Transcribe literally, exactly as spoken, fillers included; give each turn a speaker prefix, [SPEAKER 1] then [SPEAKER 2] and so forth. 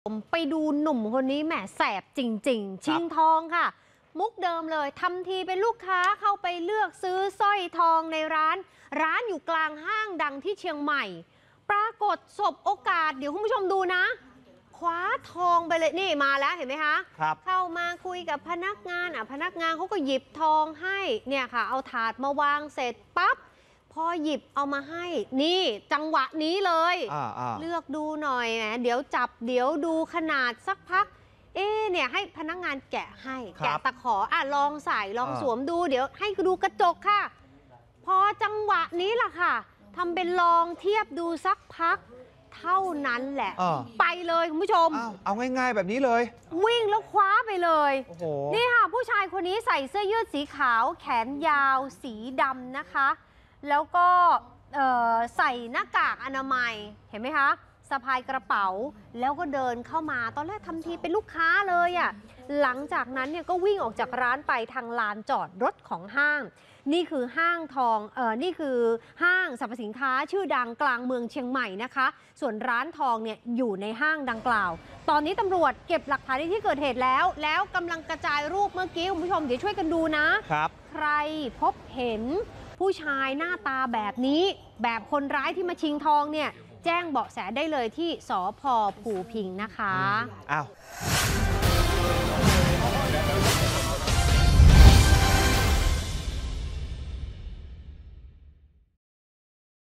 [SPEAKER 1] ไปดูหนุ่มคนนี้แหมแสบจริงๆชิงทองค่ะมุกเดิมเลยทำทีเป็นลูกค้าเข้าไปเลือกซื้อสร้อยทองในร้านร้านอยู่กลางห้างดังที่เชียงใหม่ปรากฏสบโอกาสเดี๋ยวคุณผู้ชมดูนะคว้าทองไปเลยนี่มาแล้วเห็นไหมคะครับเข้ามาคุยกับพนักงานอ่ะพนักงานเขาก็หยิบทองให้เนี่ยค่ะเอาถาดมาวางเสร็จปั๊บพอหยิบเอามาให้นี่จังหวะนี้เลยเลือกดูหน่อยนะเดี๋ยวจับเดี๋ยวดูขนาดสักพักเอ๊เนี่ยให้พนักงานแกะให้แกะตะขออ่ะลองใส่ลองสวมดูเดี๋ยวให้ดูกระจกค่ะพอจังหวะนี้ล่ะค่ะทำเป็นลองเทียบดูสักพักเท่านั้นแหละไปเลยคุณผู้ชม
[SPEAKER 2] เอาง่ายๆแบบนี้เลย
[SPEAKER 1] วิ่งแล้วคว้าไปเลยนี่ค่ะผู้ชายคนนี้ใส่เสื้อยืดสีขาวแขนยาวสีดำนะคะแล้วก็ใส่หน้ากากอนามัยเห็นไหมคะสะพายกระเป๋าแล้วก็เดินเข้ามาตอนแรกทำทีเป็นลูกค้าเลยอ่ะหลังจากนั้นเนี่ยก็วิ่งออกจากร้านไปทางลานจอดรถของห้างนี่คือห้างทองเออนี่คือห้างสรรพสินค้าชื่อดังกลางเมืองเชียงใหม่นะคะส่วนร้านทองเนี่ยอยู่ในห้างดังกล่าวตอนนี้ตำรวจเก็บหลักฐานในที่เกิดเหตุแล้วแล้วกำลังกระจายรูปเมื่อกี้คุณผู้ชมเดี๋ยวช่วยกันดูนะครับใครพบเห็นผู้ชายหน้าตาแบบนี้แบบคนร้ายที่มาชิงทองเนี่ยแจ้งเบาะแสได้เลยที่สภ.ภูพิงค์นะคะอ้าว